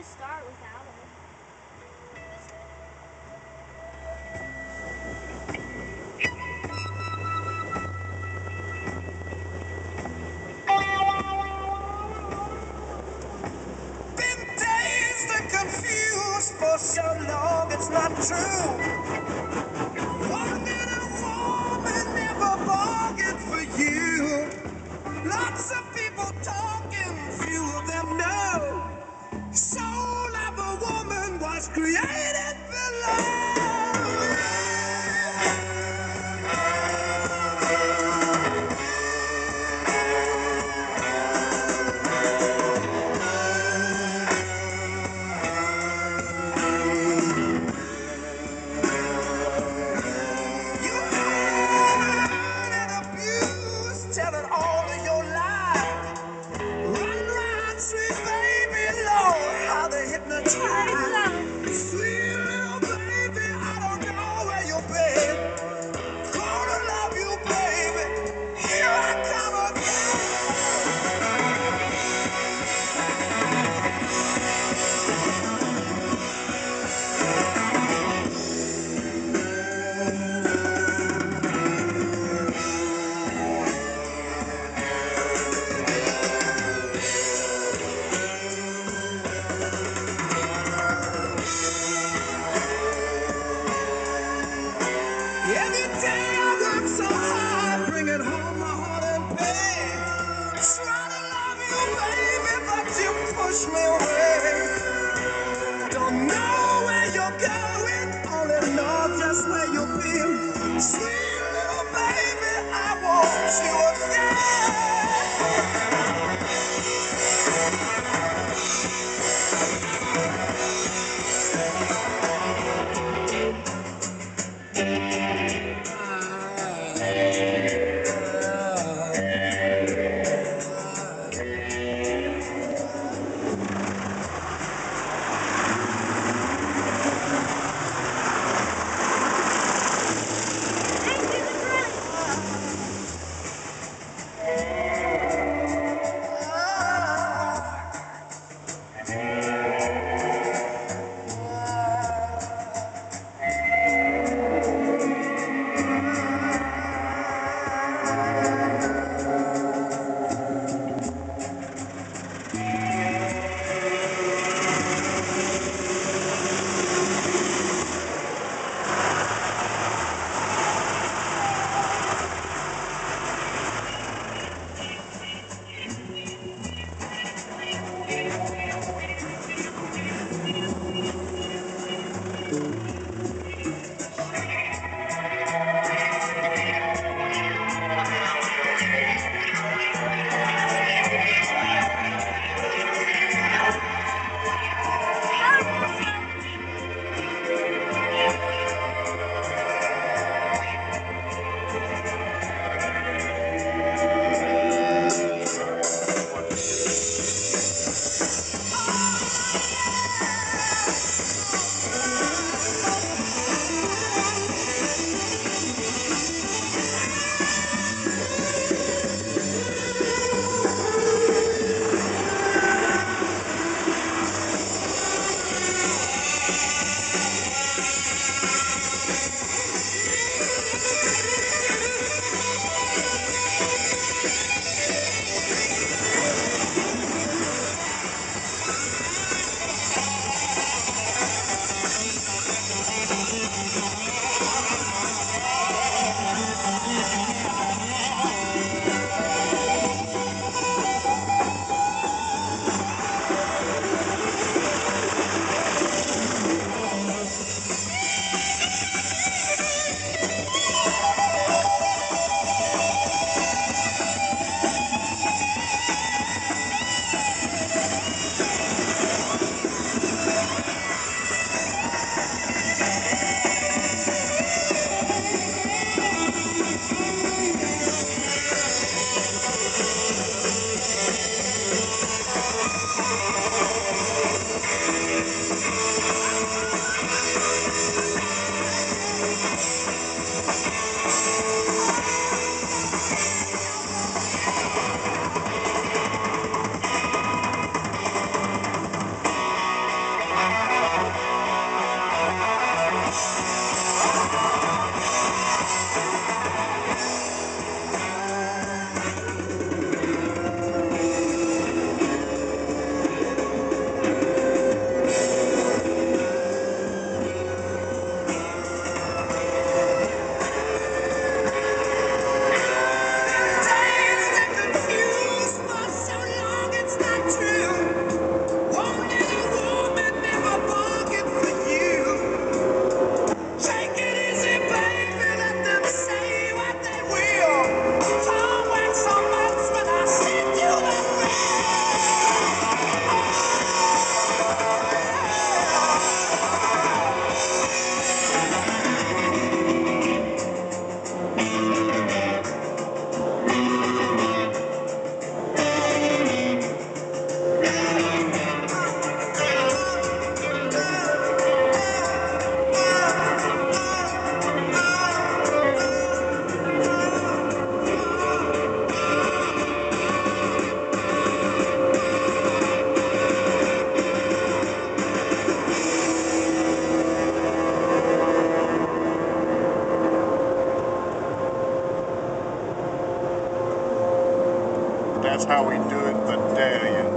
just start without it. Been dazed and confused for so long, it's not true. Wanted a woman, never bargained for you. Lots of people talking, few of them know. Soul of a woman was created below. You hurt and abused, telling all of your lies. Run round, sweet baby, Lord, how they hypnotize. Sweet little baby, I don't know where you've been. Gonna love you, baby. Here I come again. Every day I work so hard, bringing home my heart and pain. Try to love you, baby, but you push me away. Don't know where you're going, only know just where you've been. Sweet little baby, I want you That's how we do it, Vidalia.